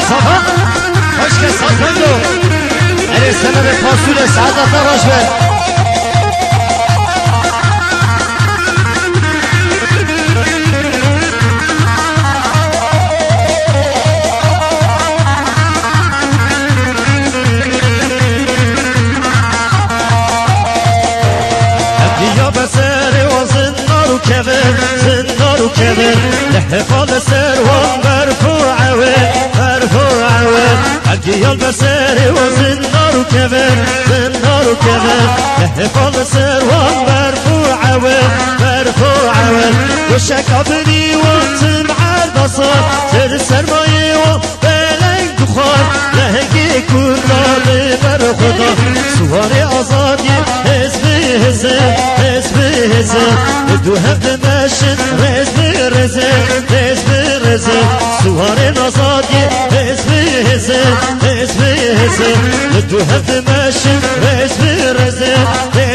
صفا خوشک سازمندو ارسنه به پاسول سعادت راجبه زندار و کبر لحفال سروان مرفوع عوه الجيال بساري وزندار و کبر لحفال سروان مرفوع عوه وشکابنی و تمعر بصار سر سرمایه و بلنگ بخار لهنگی کردال بر خدا سوار آزادی حزب دو هفته ماشین رزق سوار آزادی حزب دو هفته ماشین رزق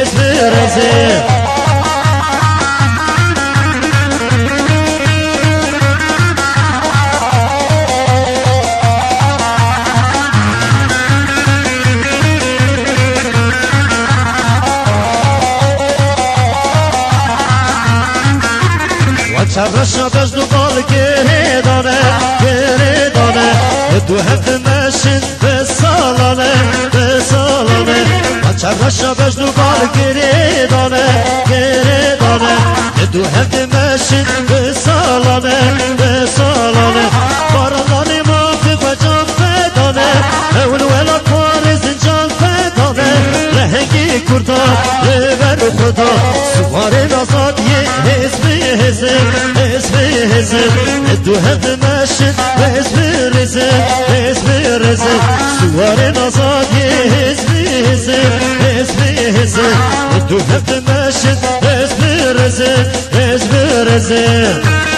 شبرشا بجدو بال گره دانه دو هفته ماشین به سالانه شبرشا بجدو بال گره دانه دو هفته ماشین به سالانه بارالانی ما فی بجام بدانه اول ولا کار زنجان بدانه لهنگی کردان لبر خدا سوار آزادی حزب دو هفته ماشین حزب رزق سوار آزادی حزب دو هفته ماشین حزب رزق